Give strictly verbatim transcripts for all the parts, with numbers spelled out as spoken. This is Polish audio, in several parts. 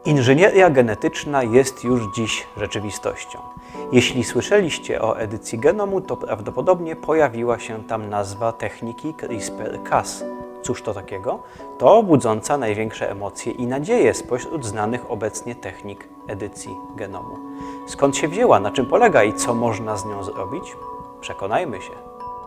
Inżynieria genetyczna jest już dziś rzeczywistością. Jeśli słyszeliście o edycji genomu, to prawdopodobnie pojawiła się tam nazwa techniki CRISPR Cas. Cóż to takiego? To budząca największe emocje i nadzieje spośród znanych obecnie technik edycji genomu. Skąd się wzięła, na czym polega i co można z nią zrobić? Przekonajmy się.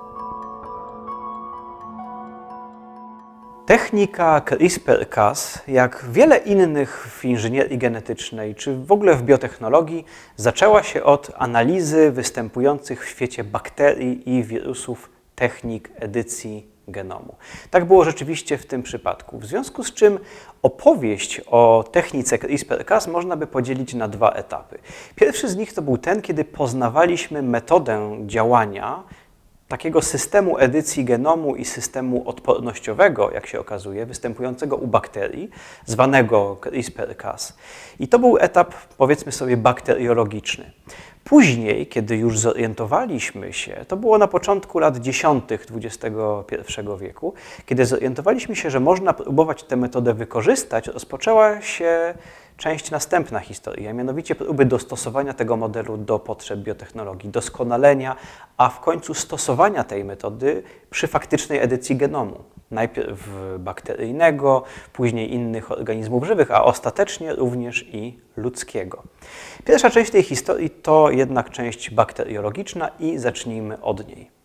Technika CRISPR Cas, jak wiele innych w inżynierii genetycznej czy w ogóle w biotechnologii, zaczęła się od analizy występujących w świecie bakterii i wirusów technik edycji genomu. Tak było rzeczywiście w tym przypadku, w związku z czym opowieść o technice CRISPR Cas można by podzielić na dwa etapy. Pierwszy z nich to był ten, kiedy poznawaliśmy metodę działania takiego systemu edycji genomu i systemu odpornościowego, jak się okazuje, występującego u bakterii, zwanego CRISPR Cas. I to był etap, powiedzmy sobie, bakteriologiczny. Później, kiedy już zorientowaliśmy się, to było na początku lat dziesiątych dwudziestego pierwszego wieku, kiedy zorientowaliśmy się, że można próbować tę metodę wykorzystać, rozpoczęła się część następna historii, a mianowicie próby dostosowania tego modelu do potrzeb biotechnologii, doskonalenia, a w końcu stosowania tej metody przy faktycznej edycji genomu. Najpierw bakteryjnego, później innych organizmów żywych, a ostatecznie również i ludzkiego. Pierwsza część tej historii to jednak część bakteriologiczna i zacznijmy od niej.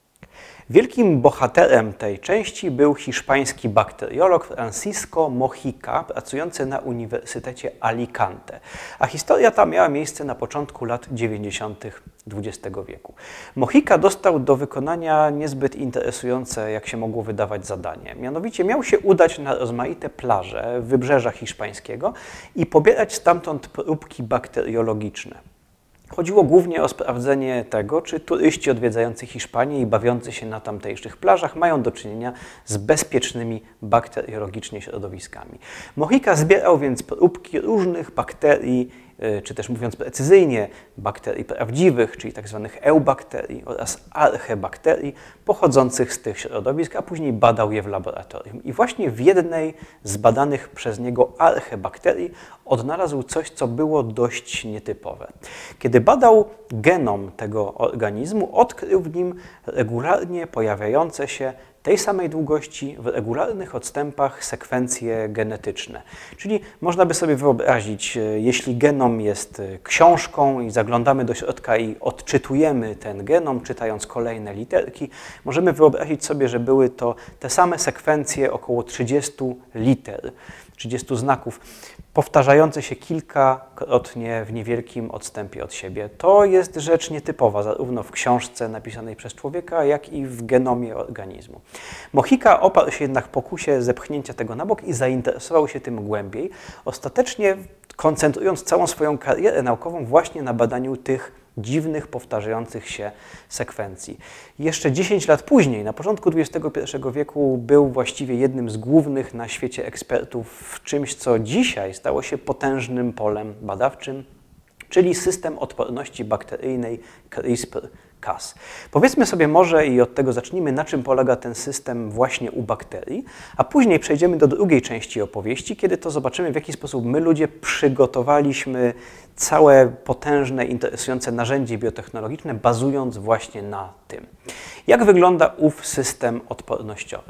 Wielkim bohaterem tej części był hiszpański bakteriolog Francisco Mojica, pracujący na Uniwersytecie Alicante. A historia ta miała miejsce na początku lat dziewięćdziesiątych dwudziestego wieku. Mojica dostał do wykonania niezbyt interesujące, jak się mogło wydawać, zadanie. Mianowicie miał się udać na rozmaite plaże wybrzeża hiszpańskiego i pobierać stamtąd próbki bakteriologiczne. Chodziło głównie o sprawdzenie tego, czy turyści odwiedzający Hiszpanię i bawiący się na tamtejszych plażach mają do czynienia z bezpiecznymi bakteriologicznie środowiskami. Mojica zbierał więc próbki różnych bakterii, czy też mówiąc precyzyjnie, bakterii prawdziwych, czyli tzw. eubakterii oraz archebakterii pochodzących z tych środowisk, a później badał je w laboratorium. I właśnie w jednej z badanych przez niego archebakterii odnalazł coś, co było dość nietypowe. Kiedy badał genom tego organizmu, odkrył w nim regularnie pojawiające się tej samej długości w regularnych odstępach sekwencje genetyczne. Czyli można by sobie wyobrazić, jeśli genom jest książką i zaglądamy do środka i odczytujemy ten genom, czytając kolejne literki, możemy wyobrazić sobie, że były to te same sekwencje około trzydziestu liter, trzydziestu znaków, powtarzające się kilkakrotnie w niewielkim odstępie od siebie. To jest rzecz nietypowa, zarówno w książce napisanej przez człowieka, jak i w genomie organizmu. Mojica oparł się jednak pokusie zepchnięcia tego na bok i zainteresował się tym głębiej, ostatecznie koncentrując całą swoją karierę naukową właśnie na badaniu tych dziwnych, powtarzających się sekwencji. Jeszcze dziesięć lat później, na początku dwudziestego pierwszego wieku, był właściwie jednym z głównych na świecie ekspertów w czymś, co dzisiaj stało się potężnym polem badawczym, czyli system odporności bakteryjnej CRISPR Cas. Powiedzmy sobie może, i od tego zacznijmy, na czym polega ten system właśnie u bakterii, a później przejdziemy do drugiej części opowieści, kiedy to zobaczymy, w jaki sposób my ludzie przygotowaliśmy całe potężne, interesujące narzędzie biotechnologiczne, bazując właśnie na tym. Jak wygląda ów system odpornościowy?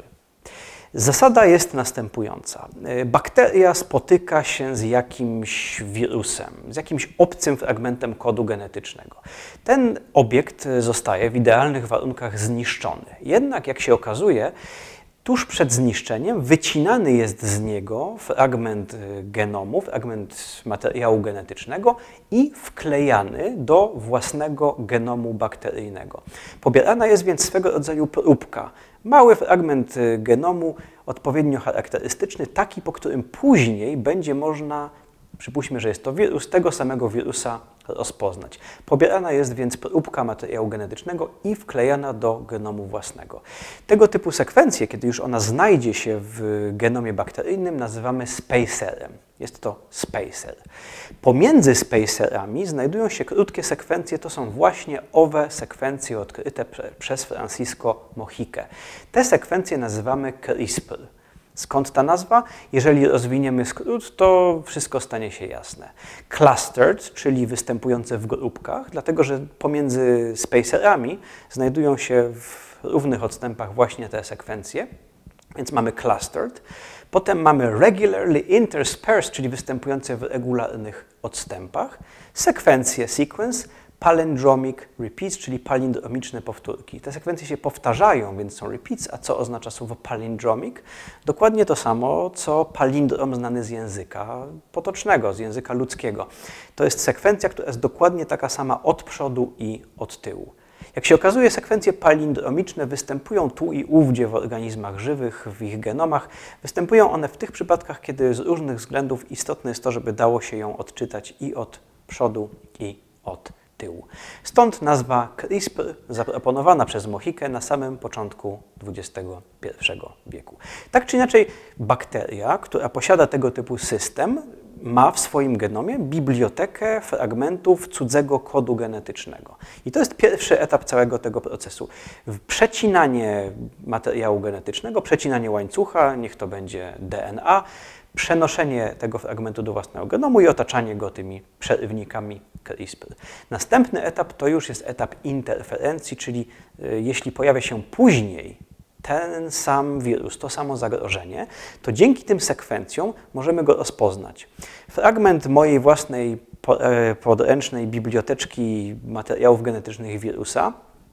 Zasada jest następująca. Bakteria spotyka się z jakimś wirusem, z jakimś obcym fragmentem kodu genetycznego. Ten obiekt zostaje w idealnych warunkach zniszczony. Jednak, jak się okazuje, tuż przed zniszczeniem wycinany jest z niego fragment genomu, fragment materiału genetycznego i wklejany do własnego genomu bakteryjnego. Pobierana jest więc swego rodzaju próbka. Mały fragment genomu, odpowiednio charakterystyczny, taki, po którym później będzie można, przypuśćmy, że jest to wirus, tego samego wirusa rozpoznać. Pobierana jest więc próbka materiału genetycznego i wklejana do genomu własnego. Tego typu sekwencję, kiedy już ona znajdzie się w genomie bakteryjnym, nazywamy spacerem. Jest to spacer. Pomiędzy spacerami znajdują się krótkie sekwencje, to są właśnie owe sekwencje odkryte prze, przez Francisco Mojicę. Te sekwencje nazywamy CRISPR. Skąd ta nazwa? Jeżeli rozwiniemy skrót, to wszystko stanie się jasne. Clustered, czyli występujące w grupkach, dlatego że pomiędzy spacerami znajdują się w równych odstępach właśnie te sekwencje, więc mamy clustered. Potem mamy regularly interspersed, czyli występujące w regularnych odstępach. Sekwencje sequence, palindromic repeats, czyli palindromiczne powtórki. Te sekwencje się powtarzają, więc są repeats, a co oznacza słowo palindromic? Dokładnie to samo, co palindrom znany z języka potocznego, z języka ludzkiego. To jest sekwencja, która jest dokładnie taka sama od przodu i od tyłu. Jak się okazuje, sekwencje palindromiczne występują tu i ówdzie w organizmach żywych, w ich genomach. Występują one w tych przypadkach, kiedy z różnych względów istotne jest to, żeby dało się ją odczytać i od przodu, i od tyłu. Stąd nazwa CRISPR zaproponowana przez Mohikę na samym początku dwudziestego pierwszego wieku. Tak czy inaczej, bakteria, która posiada tego typu system, ma w swoim genomie bibliotekę fragmentów cudzego kodu genetycznego. I to jest pierwszy etap całego tego procesu. Przecinanie materiału genetycznego, przecinanie łańcucha, niech to będzie D N A, przenoszenie tego fragmentu do własnego genomu i otaczanie go tymi przerywnikami CRISPR. Następny etap to już jest etap interferencji, czyli y, jeśli pojawia się później ten sam wirus, to samo zagrożenie, to dzięki tym sekwencjom możemy go rozpoznać. Fragment mojej własnej podręcznej biblioteczki materiałów genetycznych wirusa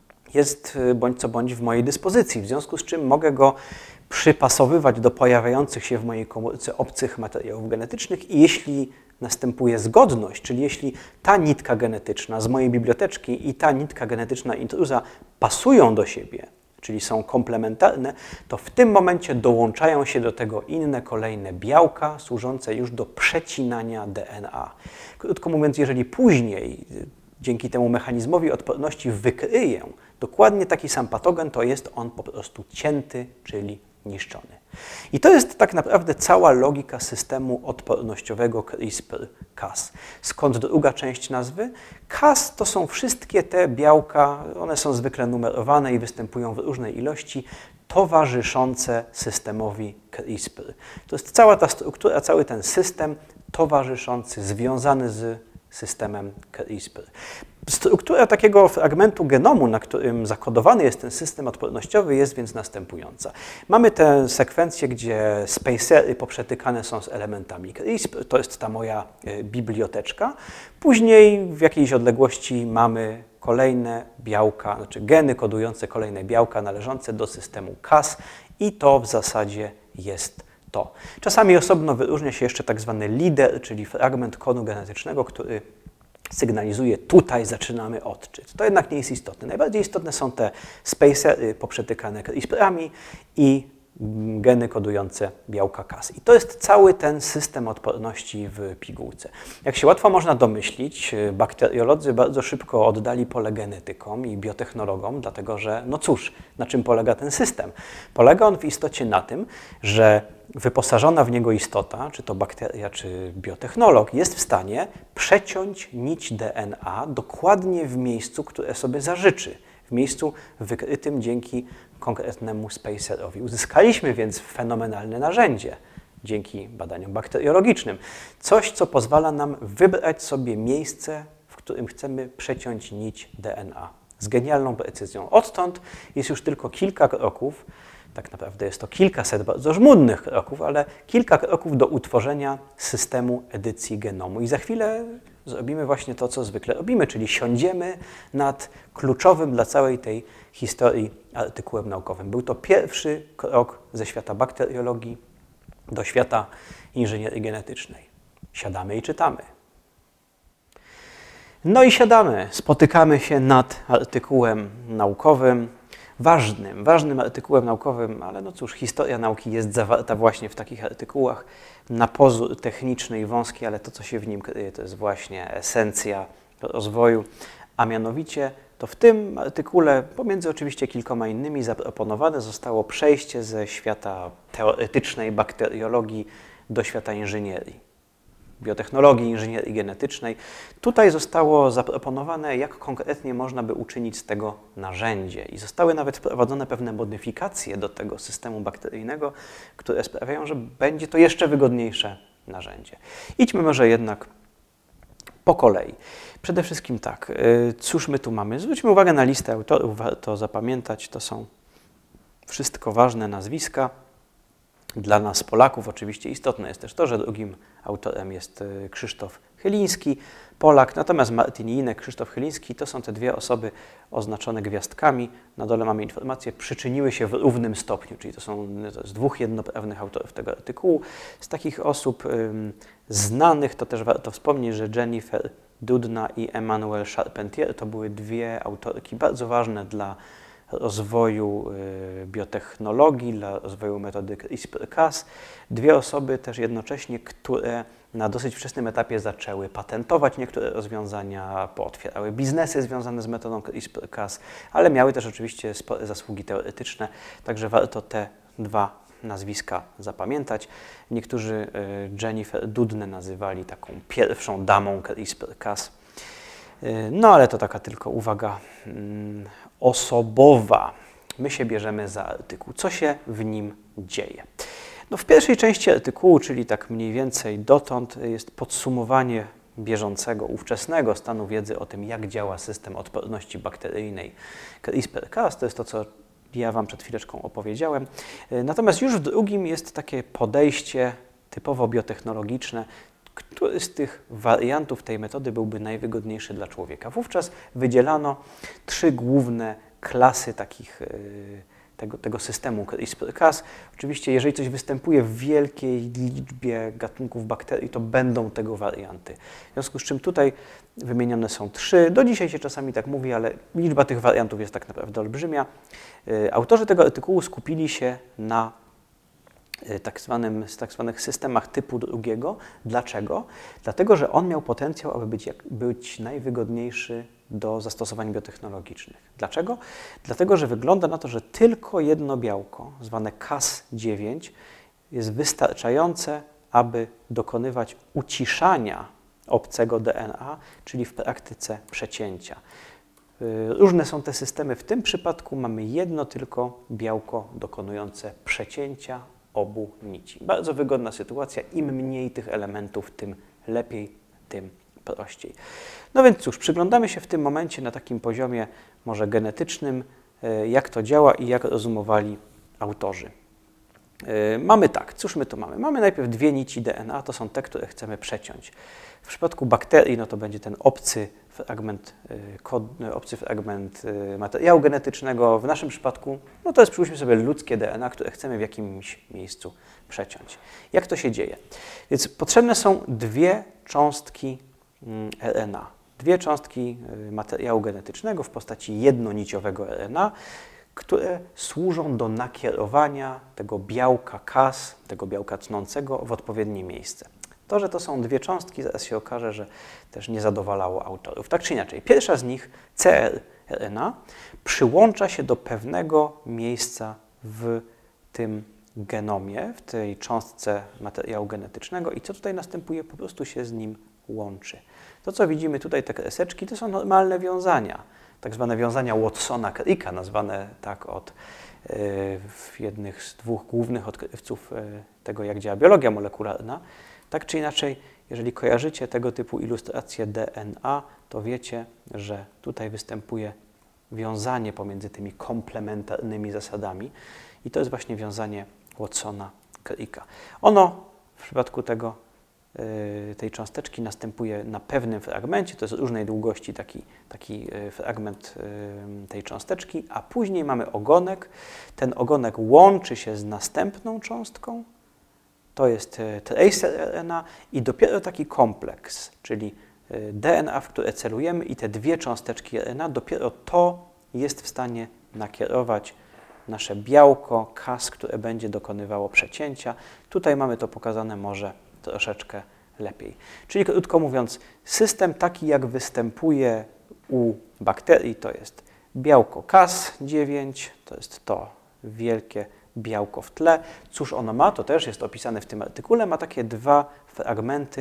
jest bądź co bądź w mojej dyspozycji, w związku z czym mogę go przypasowywać do pojawiających się w mojej komórce obcych materiałów genetycznych i jeśli następuje zgodność, czyli jeśli ta nitka genetyczna z mojej biblioteczki i ta nitka genetyczna intruza pasują do siebie, czyli są komplementarne, to w tym momencie dołączają się do tego inne kolejne białka służące już do przecinania D N A. Krótko mówiąc, jeżeli później dzięki temu mechanizmowi odporności wykryję dokładnie taki sam patogen, to jest on po prostu cięty, czyli niszczony. I to jest tak naprawdę cała logika systemu odpornościowego CRISPR Cas. Skąd druga część nazwy? Cas to są wszystkie te białka, one są zwykle numerowane i występują w różnej ilości, towarzyszące systemowi CRISPR. To jest cała ta struktura, cały ten system towarzyszący, związany z systemem CRISPR. Struktura takiego fragmentu genomu, na którym zakodowany jest ten system odpornościowy, jest więc następująca. Mamy tę sekwencję, gdzie spacery poprzetykane są z elementami CRISPR, to jest ta moja biblioteczka. Później w jakiejś odległości mamy kolejne białka, znaczy geny kodujące kolejne białka należące do systemu Cas i to w zasadzie jest to. Czasami osobno wyróżnia się jeszcze tak zwany lider, czyli fragment kodu genetycznego, który sygnalizuje, tutaj zaczynamy odczyt. To jednak nie jest istotne. Najbardziej istotne są te spacery poprzetykane CRISPR-ami i geny kodujące białka Cas. I to jest cały ten system odporności w pigułce. Jak się łatwo można domyślić, bakteriolodzy bardzo szybko oddali pole genetykom i biotechnologom, dlatego że, no cóż, na czym polega ten system? Polega on w istocie na tym, że wyposażona w niego istota, czy to bakteria, czy biotechnolog, jest w stanie przeciąć nić D N A dokładnie w miejscu, które sobie zażyczy, w miejscu wykrytym dzięki konkretnemu spacerowi. Uzyskaliśmy więc fenomenalne narzędzie dzięki badaniom bakteriologicznym. Coś, co pozwala nam wybrać sobie miejsce, w którym chcemy przeciąć nić D N A. Z genialną precyzją. Odtąd jest już tylko kilka kroków, tak naprawdę jest to kilkaset bardzo żmudnych kroków, ale kilka kroków do utworzenia systemu edycji genomu. I za chwilę zrobimy właśnie to, co zwykle robimy, czyli siądziemy nad kluczowym dla całej tej historii artykułem naukowym. Był to pierwszy krok ze świata bakteriologii do świata inżynierii genetycznej. Siadamy i czytamy. No i siadamy, spotykamy się nad artykułem naukowym, ważnym, ważnym artykułem naukowym, ale no cóż, historia nauki jest zawarta właśnie w takich artykułach, na pozór techniczny i wąski, ale to, co się w nim kryje, to jest właśnie esencja rozwoju, a mianowicie to w tym artykule, pomiędzy oczywiście kilkoma innymi, zaproponowane zostało przejście ze świata teoretycznej bakteriologii do świata inżynierii. biotechnologii, inżynierii genetycznej. Tutaj zostało zaproponowane, jak konkretnie można by uczynić z tego narzędzie i zostały nawet wprowadzone pewne modyfikacje do tego systemu bakteryjnego, które sprawiają, że będzie to jeszcze wygodniejsze narzędzie. Idźmy może jednak po kolei. Przede wszystkim tak, cóż my tu mamy? Zwróćmy uwagę na listę autorów, warto zapamiętać, to są wszystko ważne nazwiska. Dla nas Polaków oczywiście istotne jest też to, że drugim autorem jest Krzysztof Chyliński, Polak, natomiast Martin Jinek, Krzysztof Chyliński to są te dwie osoby oznaczone gwiazdkami. Na dole mamy informację, przyczyniły się w równym stopniu, czyli to są to jest dwóch jednoprawnych autorów tego artykułu. Z takich osób ym, znanych to też warto wspomnieć, że Jennifer Doudna i Emmanuelle Charpentier to były dwie autorki bardzo ważne dla rozwoju y, biotechnologii, dla rozwoju metody CRISPR-Cas. Dwie osoby też jednocześnie, które na dosyć wczesnym etapie zaczęły patentować niektóre rozwiązania, pootwierały biznesy związane z metodą CRISPR-Cas, ale miały też oczywiście spore zasługi teoretyczne, także warto te dwa nazwiska zapamiętać. Niektórzy y, Jennifer Doudnę nazywali taką pierwszą damą CRISPR-Cas. Y, no ale to taka tylko uwaga y, osobowa. My się bierzemy za artykuł. Co się w nim dzieje? No w pierwszej części artykułu, czyli tak mniej więcej dotąd, jest podsumowanie bieżącego, ówczesnego stanu wiedzy o tym, jak działa system odporności bakteryjnej CRISPR-Cas. To jest to, co ja Wam przed chwileczką opowiedziałem. Natomiast już w drugim jest takie podejście typowo biotechnologiczne, który z tych wariantów tej metody byłby najwygodniejszy dla człowieka. Wówczas wydzielano trzy główne klasy takich, tego, tego systemu CRISPR-Cas. Oczywiście, jeżeli coś występuje w wielkiej liczbie gatunków bakterii, to będą tego warianty. W związku z czym tutaj wymienione są trzy. Do dzisiaj się czasami tak mówi, ale liczba tych wariantów jest tak naprawdę olbrzymia. Autorzy tego artykułu skupili się na tak zwanym, tak zwanych systemach typu drugiego. Dlaczego? Dlatego, że on miał potencjał, aby być, jak, być najwygodniejszy do zastosowań biotechnologicznych. Dlaczego? Dlatego, że wygląda na to, że tylko jedno białko, zwane Cas dziewięć, jest wystarczające, aby dokonywać uciszania obcego D N A, czyli w praktyce przecięcia. Różne są te systemy. W tym przypadku mamy jedno tylko białko dokonujące przecięcia obu nici. Bardzo wygodna sytuacja. Im mniej tych elementów, tym lepiej, tym prościej. No więc cóż, przyglądamy się w tym momencie na takim poziomie może genetycznym, jak to działa i jak rozumowali autorzy. Mamy tak, cóż my tu mamy? Mamy najpierw dwie nici D N A, to są te, które chcemy przeciąć. W przypadku bakterii no to będzie ten obcy fragment, kod, obcy fragment materiału genetycznego. W naszym przypadku no to jest, przypuśćmy sobie, ludzkie D N A, które chcemy w jakimś miejscu przeciąć. Jak to się dzieje? Więc potrzebne są dwie cząstki R N A. Dwie cząstki materiału genetycznego w postaci jednoniciowego R N A, które służą do nakierowania tego białka Cas, tego białka tnącego w odpowiednie miejsce. To, że to są dwie cząstki, zaraz się okaże, że też nie zadowalało autorów. Tak czy inaczej, pierwsza z nich, C R N A, przyłącza się do pewnego miejsca w tym genomie, w tej cząstce materiału genetycznego i co tutaj następuje? Po prostu się z nim łączy. To, co widzimy tutaj, te kreseczki, to są normalne wiązania, tak zwane wiązania Watsona-Cricka, nazwane tak od y, jednych z dwóch głównych odkrywców y, tego, jak działa biologia molekularna. Tak czy inaczej, jeżeli kojarzycie tego typu ilustracje D N A, to wiecie, że tutaj występuje wiązanie pomiędzy tymi komplementarnymi zasadami i to jest właśnie wiązanie Watsona-Cricka. Ono w przypadku tego, y, tej cząsteczki następuje na pewnym fragmencie, to jest różnej długości taki, taki fragment y, tej cząsteczki, a później mamy ogonek. Ten ogonek łączy się z następną cząstką, to jest tracer R N A i dopiero taki kompleks, czyli D N A, w które celujemy i te dwie cząsteczki R N A, dopiero to jest w stanie nakierować nasze białko Cas, które będzie dokonywało przecięcia. Tutaj mamy to pokazane może troszeczkę lepiej. Czyli krótko mówiąc, system taki jak występuje u bakterii to jest białko Cas dziewięć, to jest to wielkie białko w tle. Cóż ono ma? To też jest opisane w tym artykule. Ma takie dwa fragmenty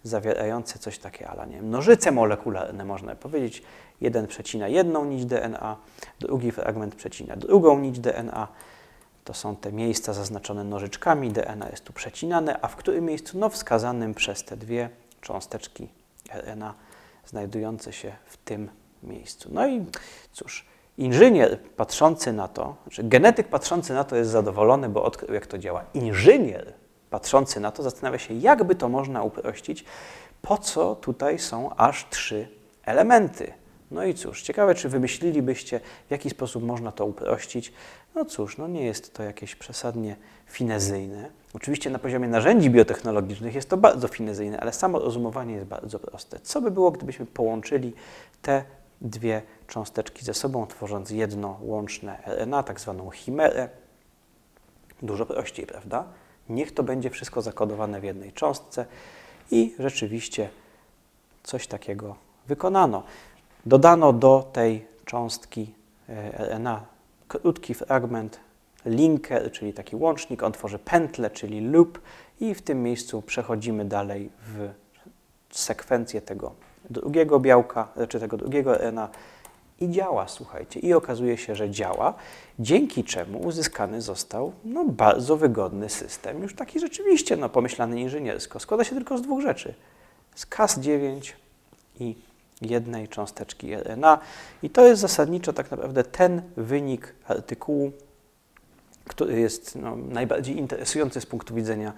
zawierające coś takiego, ale nie wiem, nożyce molekularne, można powiedzieć. Jeden przecina jedną nić D N A, drugi fragment przecina drugą nić D N A. To są te miejsca zaznaczone nożyczkami, D N A jest tu przecinane, a w którym miejscu? No wskazanym przez te dwie cząsteczki R N A znajdujące się w tym miejscu. No i cóż, inżynier patrzący na to, znaczy genetyk patrzący na to jest zadowolony, bo odkrył, jak to działa. Inżynier patrzący na to zastanawia się, jak by to można uprościć, po co tutaj są aż trzy elementy. No i cóż, ciekawe, czy wymyślilibyście, w jaki sposób można to uprościć. No cóż, no nie jest to jakieś przesadnie finezyjne. Oczywiście na poziomie narzędzi biotechnologicznych jest to bardzo finezyjne, ale samo rozumowanie jest bardzo proste. Co by było, gdybyśmy połączyli te dwie cząsteczki ze sobą, tworząc jedno łączne R N A, tak zwaną chimerę? Dużo prościej, prawda? Niech to będzie wszystko zakodowane w jednej cząstce i rzeczywiście coś takiego wykonano. Dodano do tej cząstki R N A krótki fragment, linker, czyli taki łącznik, on tworzy pętlę, czyli loop i w tym miejscu przechodzimy dalej w sekwencję tego drugiego białka, czy tego drugiego R N A i działa, słuchajcie. I okazuje się, że działa, dzięki czemu uzyskany został no, bardzo wygodny system, już taki rzeczywiście no, pomyślany inżyniersko. Składa się tylko z dwóch rzeczy, z Cas dziewięć i jednej cząsteczki R N A i to jest zasadniczo tak naprawdę ten wynik artykułu, który jest no, najbardziej interesujący z punktu widzenia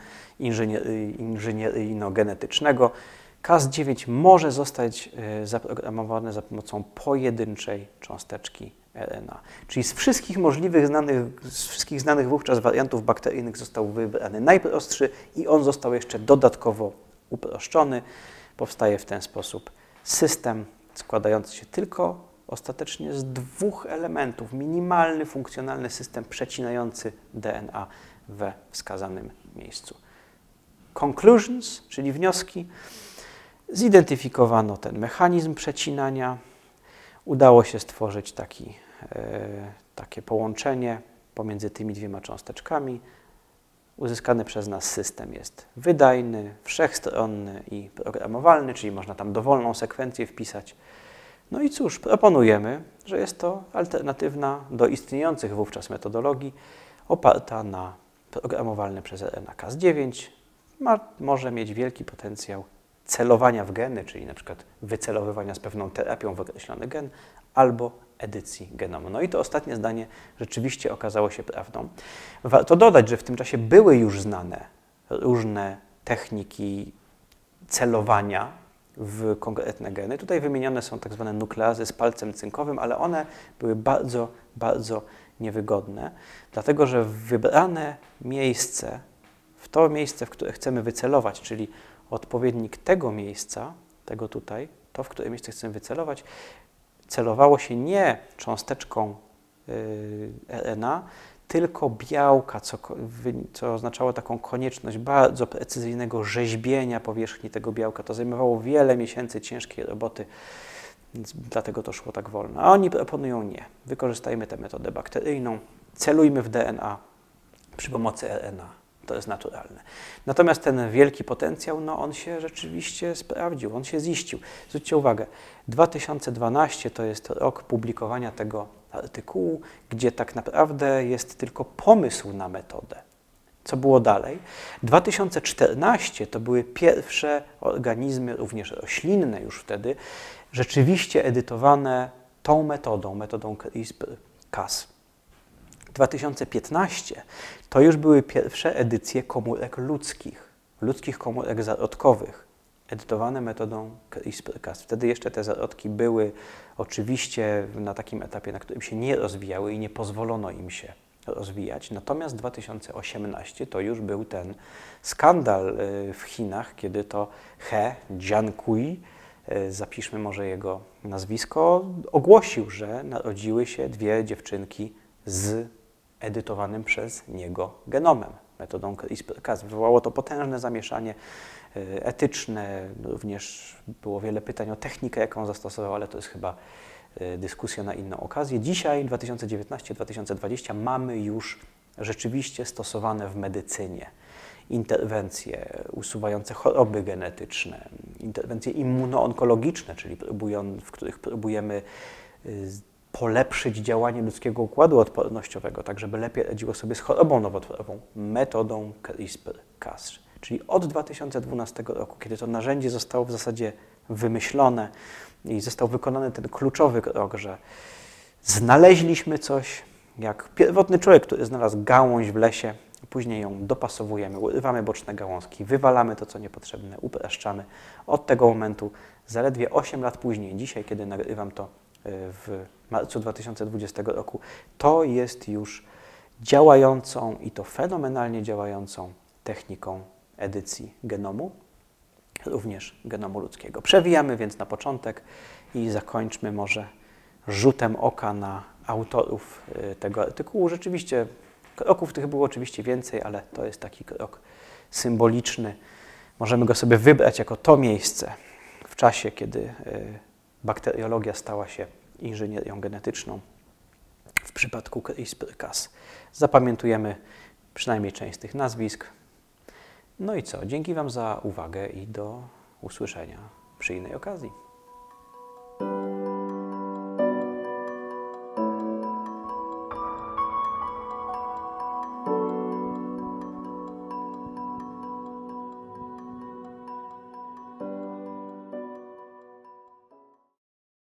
inżynieryjno-genetycznego. Cas dziewięć może zostać y, zaprogramowane za pomocą pojedynczej cząsteczki R N A. Czyli z wszystkich możliwych znanych, z wszystkich znanych wówczas wariantów bakteryjnych został wybrany najprostszy i on został jeszcze dodatkowo uproszczony. Powstaje w ten sposób system składający się tylko ostatecznie z dwóch elementów. Minimalny, funkcjonalny system przecinający D N A we wskazanym miejscu. Conclusions, czyli wnioski. Zidentyfikowano ten mechanizm przecinania. Udało się stworzyć taki, e, takie połączenie pomiędzy tymi dwiema cząsteczkami. Uzyskany przez nas system jest wydajny, wszechstronny i programowalny, czyli można tam dowolną sekwencję wpisać. No i cóż, proponujemy, że jest to alternatywna do istniejących wówczas metodologii oparta na programowalne przez R N A Cas dziewięć. Ma, może mieć wielki potencjał celowania w geny, czyli na przykład wycelowywania z pewną terapią w określony gen, albo edycji genomu. No i to ostatnie zdanie rzeczywiście okazało się prawdą. Warto dodać, że w tym czasie były już znane różne techniki celowania w konkretne geny. Tutaj wymienione są tak zwane nukleazy z palcem cynkowym, ale one były bardzo, bardzo niewygodne, dlatego że w wybrane miejsce, w to miejsce, w które chcemy wycelować, czyli odpowiednik tego miejsca, tego tutaj, to, w które miejsce chcemy wycelować, celowało się nie cząsteczką y, R N A, tylko białka, co, co oznaczało taką konieczność bardzo precyzyjnego rzeźbienia powierzchni tego białka. To zajmowało wiele miesięcy ciężkiej roboty, więc dlatego to szło tak wolno. A oni proponują nie. Wykorzystajmy tę metodę bakteryjną, celujmy w D N A przy pomocy R N A. To jest naturalne. Natomiast ten wielki potencjał, no on się rzeczywiście sprawdził, on się ziścił. Zwróćcie uwagę, dwa tysiące dwunasty to jest rok publikowania tego artykułu, gdzie tak naprawdę jest tylko pomysł na metodę. Co było dalej? dwa tysiące czternasty to były pierwsze organizmy, również roślinne już wtedy, rzeczywiście edytowane tą metodą, metodą CRISPR-Cas. dwa tysiące piętnasty to już były pierwsze edycje komórek ludzkich, ludzkich komórek zarodkowych, edytowane metodą CRISPR-Cas. Wtedy jeszcze te zarodki były oczywiście na takim etapie, na którym się nie rozwijały i nie pozwolono im się rozwijać. Natomiast dwa tysiące osiemnasty to już był ten skandal w Chinach, kiedy to He Jiankui, zapiszmy może jego nazwisko, ogłosił, że narodziły się dwie dziewczynki z edytowanym przez niego genomem, metodą CRISPR-Cas. Wywołało to potężne zamieszanie etyczne, również było wiele pytań o technikę, jaką zastosował, ale to jest chyba dyskusja na inną okazję. Dzisiaj, dwa tysiące dziewiętnasty do dwa tysiące dwudziestego, mamy już rzeczywiście stosowane w medycynie. interwencje usuwające choroby genetyczne, interwencje immunoonkologiczne, czyli próbują, w których próbujemy polepszyć działanie ludzkiego układu odpornościowego, tak żeby lepiej radziło sobie z chorobą nowotworową, metodą CRISPR-Cas. Czyli od dwa tysiące dwunastego roku, kiedy to narzędzie zostało w zasadzie wymyślone i został wykonany ten kluczowy krok, że znaleźliśmy coś, jak pierwotny człowiek, który znalazł gałąź w lesie, później ją dopasowujemy, urywamy boczne gałązki, wywalamy to, co niepotrzebne, upraszczamy. Od tego momentu, zaledwie osiem lat później, dzisiaj, kiedy nagrywam to w marcu dwa tysiące dwudziestego roku, to jest już działającą i to fenomenalnie działającą techniką edycji genomu, również genomu ludzkiego. Przewijamy więc na początek i zakończmy może rzutem oka na autorów tego artykułu. Rzeczywiście kroków tych było oczywiście więcej, ale to jest taki krok symboliczny. Możemy go sobie wybrać jako to miejsce w czasie, kiedy bakteriologia stała się inżynierią genetyczną. W przypadku CRISPR-Cas zapamiętujemy przynajmniej część z tych nazwisk. No i co? Dzięki Wam za uwagę i do usłyszenia przy innej okazji.